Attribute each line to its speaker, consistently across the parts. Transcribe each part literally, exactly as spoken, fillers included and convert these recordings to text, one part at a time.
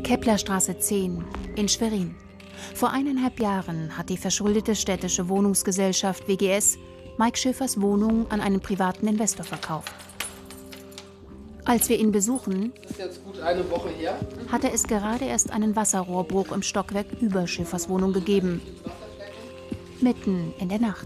Speaker 1: Keplerstraße zehn in Schwerin. Vor eineinhalb Jahren hat die verschuldete städtische Wohnungsgesellschaft W G S Mike Schäfers Wohnung an einen privaten Investor verkauft. Als wir ihn besuchen,
Speaker 2: das ist jetzt gut eine Woche her,
Speaker 1: hatte es gerade erst einen Wasserrohrbruch im Stockwerk über Schäfers Wohnung gegeben. Mitten in der Nacht.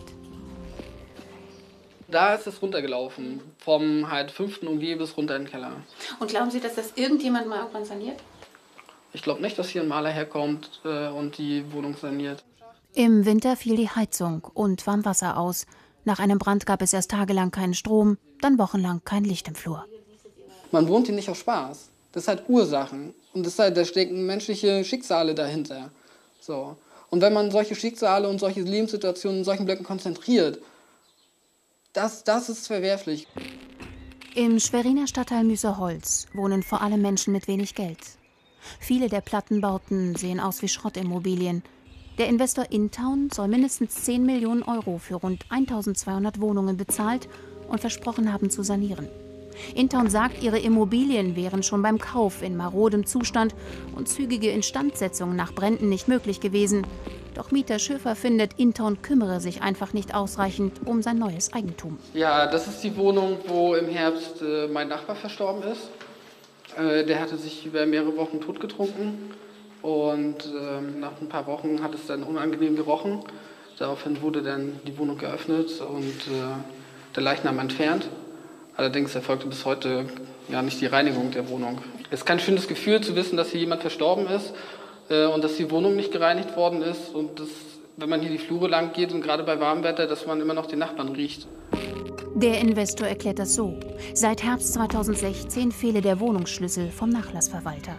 Speaker 2: Da ist es runtergelaufen, vom halt fünften O G bis runter in den Keller.
Speaker 3: Und glauben Sie, dass das irgendjemand mal irgendwann saniert?
Speaker 2: Ich glaube nicht, dass hier ein Maler herkommt äh, und die Wohnung saniert.
Speaker 1: Im Winter fiel die Heizung und Warmwasser aus. Nach einem Brand gab es erst tagelang keinen Strom, dann wochenlang kein Licht im Flur.
Speaker 2: Man wohnt hier nicht auf Spaß. Das hat Ursachen. Und das halt, da stecken menschliche Schicksale dahinter. So. Und wenn man solche Schicksale und solche Lebenssituationen in solchen Blöcken konzentriert, das, das ist verwerflich.
Speaker 1: Im Schweriner Stadtteil Müßerholz wohnen vor allem Menschen mit wenig Geld. Viele der Plattenbauten sehen aus wie Schrottimmobilien. Der Investor Intown soll mindestens zehn Millionen Euro für rund eintausendzweihundert Wohnungen bezahlt und versprochen haben zu sanieren. Intown sagt, ihre Immobilien wären schon beim Kauf in marodem Zustand und zügige Instandsetzung nach Bränden nicht möglich gewesen. Doch Mieter Schäfer findet, Intown kümmere sich einfach nicht ausreichend um sein neues Eigentum.
Speaker 2: Ja, das ist die Wohnung, wo im Herbst äh, mein Nachbar verstorben ist. Äh, der hatte sich über mehrere Wochen totgetrunken und äh, nach ein paar Wochen hat es dann unangenehm gerochen. Daraufhin wurde dann die Wohnung geöffnet und äh, der Leichnam entfernt. Allerdings erfolgte bis heute ja nicht die Reinigung der Wohnung. Es ist kein schönes Gefühl zu wissen, dass hier jemand verstorben ist äh, und dass die Wohnung nicht gereinigt worden ist. Und das, wenn man hier die Flure lang geht und gerade bei warmem Wetter, dass man immer noch den Nachbarn riecht.
Speaker 1: Der Investor erklärt das so. Seit Herbst zweitausendsechzehn fehle der Wohnungsschlüssel vom Nachlassverwalter.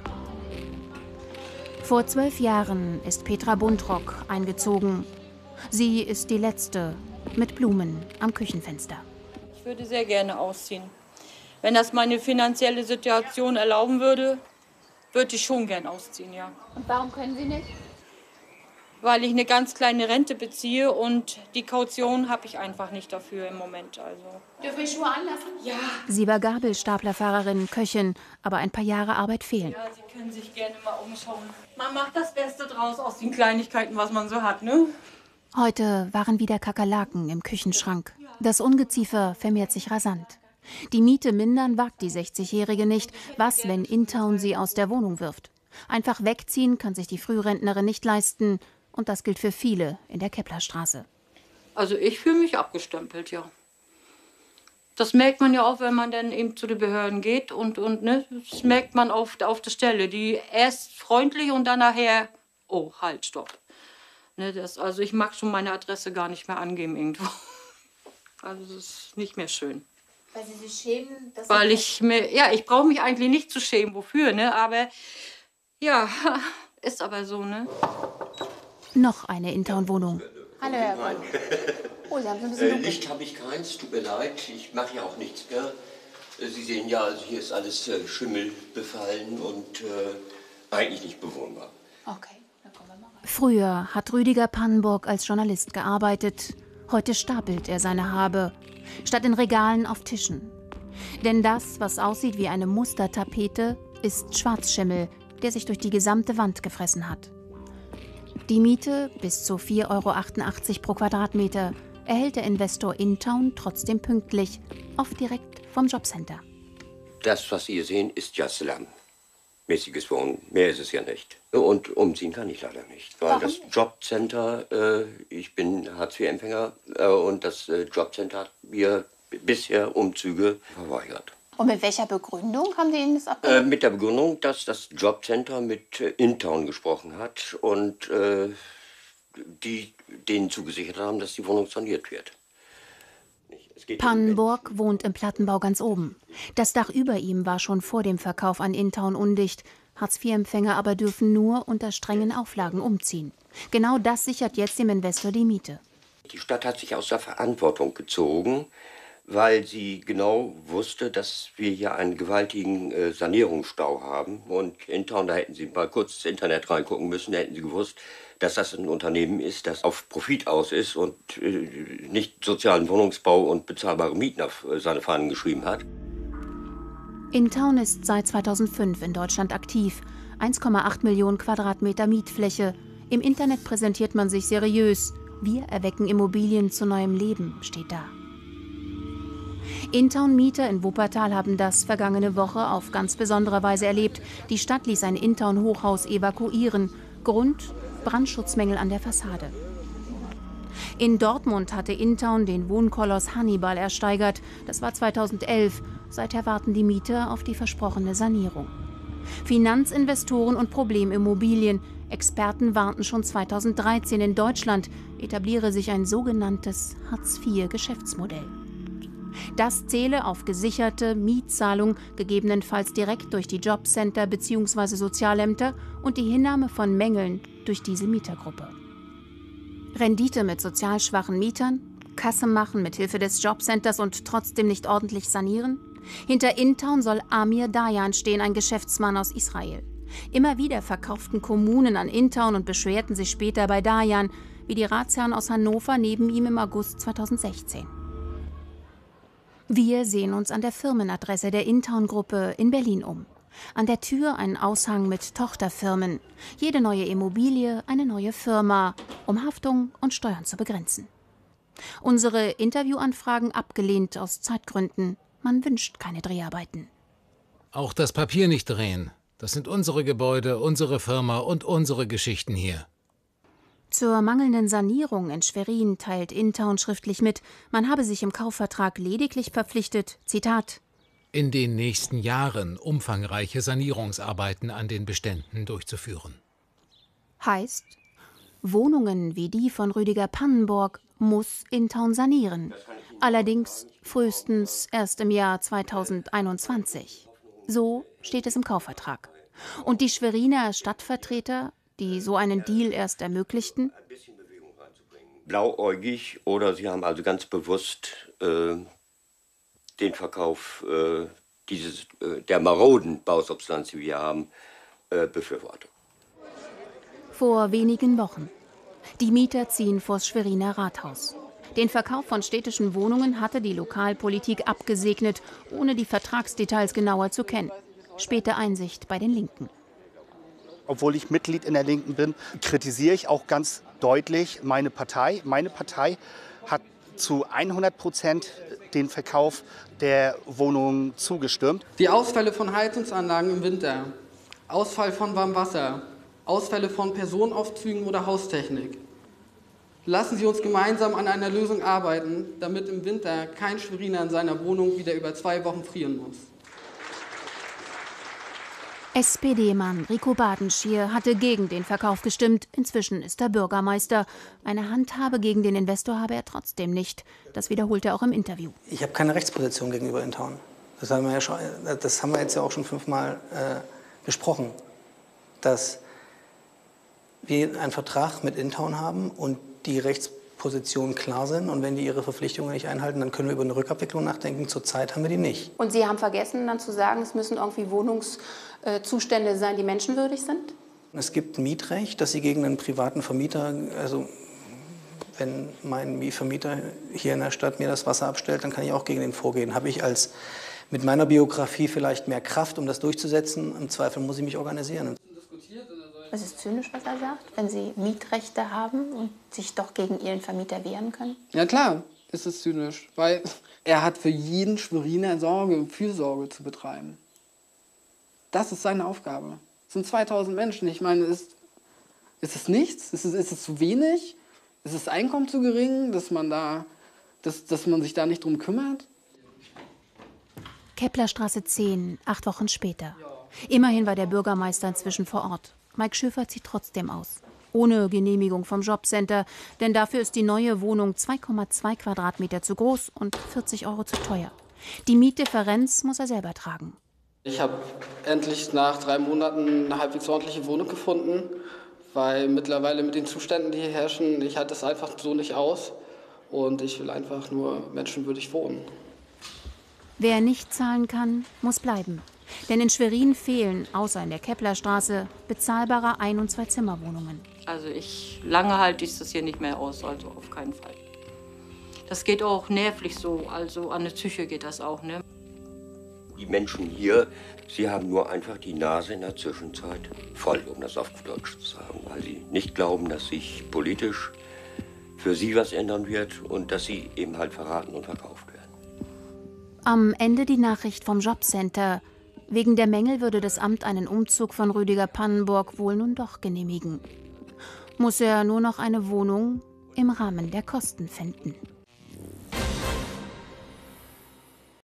Speaker 1: Vor zwölf Jahren ist Petra Buntrock eingezogen. Sie ist die Letzte mit Blumen am Küchenfenster.
Speaker 4: Ich würde sehr gerne ausziehen. Wenn das meine finanzielle Situation erlauben würde, würde ich schon gern ausziehen, ja.
Speaker 3: Und warum können Sie nicht?
Speaker 4: Weil ich eine ganz kleine Rente beziehe und die Kaution habe ich einfach nicht dafür im Moment. Also.
Speaker 3: Dürfen wir Schuhe anlassen?
Speaker 4: Ja.
Speaker 1: Sie war Gabelstaplerfahrerin, Köchin, aber ein paar Jahre Arbeit fehlen.
Speaker 4: Ja, Sie können sich gerne mal umschauen. Man macht das Beste draus aus den Kleinigkeiten, was man so hat, ne?
Speaker 1: Heute waren wieder Kakerlaken im Küchenschrank. Das Ungeziefer vermehrt sich rasant. Die Miete mindern wagt die sechzigjährige nicht. Was, wenn Intown sie aus der Wohnung wirft? Einfach wegziehen kann sich die Frührentnerin nicht leisten. Und das gilt für viele in der Keplerstraße.
Speaker 4: Also ich fühle mich abgestempelt, ja. Das merkt man ja auch, wenn man dann eben zu den Behörden geht. Und, und ne, das merkt man auf, auf der Stelle. Die erst freundlich und dann nachher, oh, halt, stopp. Ne, das, also ich mag schon meine Adresse gar nicht mehr angeben irgendwo. Also das ist nicht mehr schön.
Speaker 3: Weil Sie sich schämen? Dass
Speaker 4: Weil ich mir, ja, ich brauche mich eigentlich nicht zu schämen, wofür, ne? Aber ja, ist aber so, ne?
Speaker 1: Noch eine Intown-Wohnung.
Speaker 3: Hallo, Herr Wolf. Oh, Sie haben so ein bisschen
Speaker 5: Äh,
Speaker 3: dunkel.
Speaker 5: Licht habe ich keins, tut mir leid, ich mache ja auch nichts mehr. Äh, Sie sehen ja, also hier ist alles äh, Schimmel befallen und äh, eigentlich nicht bewohnbar.
Speaker 3: Okay, dann kommen wir mal rein.
Speaker 1: Früher hat Rüdiger Pannenburg als Journalist gearbeitet. Heute stapelt er seine Habe, statt in Regalen auf Tischen. Denn das, was aussieht wie eine Mustertapete, ist Schwarzschimmel, der sich durch die gesamte Wand gefressen hat. Die Miete, bis zu vier Euro achtundachtzig pro Quadratmeter, erhält der Investor Intown trotzdem pünktlich, oft direkt vom Jobcenter.
Speaker 5: Das, was Sie hier sehen, ist ja Slum. Mäßiges Wohnen, mehr ist es ja nicht. Und umziehen kann ich leider nicht. Weil
Speaker 3: Warum
Speaker 5: das
Speaker 3: nicht?
Speaker 5: Jobcenter, äh, ich bin Hartz vier Empfänger äh, und das äh, Jobcenter hat mir bisher Umzüge verweigert.
Speaker 3: Und mit welcher Begründung haben die Ihnen das
Speaker 5: Äh,
Speaker 3: abgelehnt?
Speaker 5: mit der Begründung, dass das Jobcenter mit äh, Intown gesprochen hat und äh, die denen zugesichert haben, dass die Wohnung saniert wird. Es geht um
Speaker 1: Pannenburg wohnt im Plattenbau ganz oben. Das Dach über ihm war schon vor dem Verkauf an Intown undicht. Hartz vier Empfänger aber dürfen nur unter strengen Auflagen umziehen. Genau das sichert jetzt dem Investor die Miete.
Speaker 5: Die Stadt hat sich aus der Verantwortung gezogen, weil sie genau wusste, dass wir hier einen gewaltigen äh, Sanierungsstau haben. Und in Town, da hätten Sie mal kurz ins Internet reingucken müssen, da hätten Sie gewusst, dass das ein Unternehmen ist, das auf Profit aus ist und äh, nicht sozialen Wohnungsbau und bezahlbare Mieten auf äh, seine Fahnen geschrieben hat.
Speaker 1: Intown ist seit zweitausendfünf in Deutschland aktiv. eins Komma acht Millionen Quadratmeter Mietfläche. Im Internet präsentiert man sich seriös. Wir erwecken Immobilien zu neuem Leben, steht da. Intown-Mieter in Wuppertal haben das vergangene Woche auf ganz besondere Weise erlebt. Die Stadt ließ ein Intown-Hochhaus evakuieren. Grund: Brandschutzmängel an der Fassade. In Dortmund hatte Intown den Wohnkoloss Hannibal ersteigert. Das war zweitausendelf. Seither warten die Mieter auf die versprochene Sanierung. Finanzinvestoren und Problemimmobilien. Experten warnten schon zweitausenddreizehn, in Deutschland etabliere sich ein sogenanntes Hartz vier Geschäftsmodell. Das zähle auf gesicherte Mietzahlung, gegebenenfalls direkt durch die Jobcenter bzw. Sozialämter und die Hinnahme von Mängeln durch diese Mietergruppe. Rendite mit sozial schwachen Mietern, Kasse machen mit Hilfe des Jobcenters und trotzdem nicht ordentlich sanieren? Hinter Intown soll Amir Dayan stehen, ein Geschäftsmann aus Israel. Immer wieder verkauften Kommunen an Intown und beschwerten sich später bei Dayan, wie die Ratsherren aus Hannover neben ihm im August zweitausendsechzehn. Wir sehen uns an der Firmenadresse der Intown-Gruppe in Berlin um. An der Tür ein Aushang mit Tochterfirmen. Jede neue Immobilie eine neue Firma, um Haftung und Steuern zu begrenzen. Unsere Interviewanfragen abgelehnt aus Zeitgründen. Man wünscht keine Dreharbeiten.
Speaker 6: Auch das Papier nicht drehen. Das sind unsere Gebäude, unsere Firma und unsere Geschichten hier.
Speaker 1: Zur mangelnden Sanierung in Schwerin teilt Intown schriftlich mit, man habe sich im Kaufvertrag lediglich verpflichtet, Zitat,
Speaker 6: in den nächsten Jahren umfangreiche Sanierungsarbeiten an den Beständen durchzuführen.
Speaker 1: Heißt, Wohnungen wie die von Rüdiger Pannenborg muss Intown sanieren. Allerdings frühestens erst im Jahr zweitausendeinundzwanzig. So steht es im Kaufvertrag. Und die Schweriner Stadtvertreter, die so einen Deal erst ermöglichten?
Speaker 5: Blauäugig, oder sie haben also ganz bewusst äh, den Verkauf äh, dieses, äh, der maroden Bausubstanz, die wir haben, äh, befürwortet.
Speaker 1: Vor wenigen Wochen. Die Mieter ziehen vors Schweriner Rathaus. Den Verkauf von städtischen Wohnungen hatte die Lokalpolitik abgesegnet, ohne die Vertragsdetails genauer zu kennen. Späte Einsicht bei den Linken.
Speaker 7: Obwohl ich Mitglied in der Linken bin, kritisiere ich auch ganz deutlich meine Partei. Meine Partei hat zu hundert Prozent den Verkauf der Wohnungen zugestimmt.
Speaker 2: Die Ausfälle von Heizungsanlagen im Winter, Ausfall von Warmwasser, Ausfälle von Personenaufzügen oder Haustechnik. Lassen Sie uns gemeinsam an einer Lösung arbeiten, damit im Winter kein Schweriner in seiner Wohnung wieder über zwei Wochen frieren muss.
Speaker 1: S P D-Mann Rico Badenschier hatte gegen den Verkauf gestimmt. Inzwischen ist er Bürgermeister. Eine Handhabe gegen den Investor habe er trotzdem nicht. Das wiederholt er auch im Interview.
Speaker 8: Ich habe keine Rechtsposition gegenüber Intown. Das haben wir, ja schon, das haben wir jetzt ja auch schon fünfmal äh, besprochen. Dass wir einen Vertrag mit Intown haben und die Rechtspositionen klar sind. Und wenn die ihre Verpflichtungen nicht einhalten, dann können wir über eine Rückabwicklung nachdenken. Zurzeit haben wir die nicht.
Speaker 3: Und Sie haben vergessen, dann zu sagen, es müssen irgendwie Wohnungszustände sein, die menschenwürdig sind?
Speaker 8: Es gibt ein Mietrecht, dass Sie gegen einen privaten Vermieter, also wenn mein Vermieter hier in der Stadt mir das Wasser abstellt, dann kann ich auch gegen den vorgehen. Habe ich als mit meiner Biografie vielleicht mehr Kraft, um das durchzusetzen? Im Zweifel muss ich mich organisieren.
Speaker 3: Es ist zynisch, was er sagt, wenn Sie Mietrechte haben und sich doch gegen Ihren Vermieter wehren können?
Speaker 2: Ja klar, ist es zynisch, weil er hat für jeden Schweriner Sorge und Fürsorge zu betreiben. Das ist seine Aufgabe. Es sind zweitausend Menschen. Ich meine, ist, ist es nichts? Ist es, ist es zu wenig? Ist das Einkommen zu gering, dass man, da, dass, dass man sich da nicht drum kümmert?
Speaker 1: Keplerstraße zehn, acht Wochen später. Immerhin war der Bürgermeister inzwischen vor Ort. Mike Schöfer zieht trotzdem aus. Ohne Genehmigung vom Jobcenter, denn dafür ist die neue Wohnung zwei Komma zwei Quadratmeter zu groß und vierzig Euro zu teuer. Die Mietdifferenz muss er selber tragen.
Speaker 2: Ich habe endlich nach drei Monaten eine halbwegs ordentliche Wohnung gefunden, weil mittlerweile mit den Zuständen, die hier herrschen, ich halte das einfach so nicht aus und ich will einfach nur menschenwürdig wohnen.
Speaker 1: Wer nicht zahlen kann, muss bleiben. Denn in Schwerin fehlen, außer in der Keplerstraße, bezahlbare Ein- und Zwei-Zimmer-Wohnungen.
Speaker 4: Also ich, lange halte ich das hier nicht mehr aus, also auf keinen Fall. Das geht auch nervlich so, also an der Psyche geht das auch, ne?
Speaker 5: Die Menschen hier, sie haben nur einfach die Nase in der Zwischenzeit voll, um das auf Deutsch zu sagen, weil sie nicht glauben, dass sich politisch für sie was ändern wird und dass sie eben halt verraten und verkauft werden.
Speaker 1: Am Ende die Nachricht vom Jobcenter. Wegen der Mängel würde das Amt einen Umzug von Rüdiger Pannenburg wohl nun doch genehmigen. Muss er nur noch eine Wohnung im Rahmen der Kosten finden.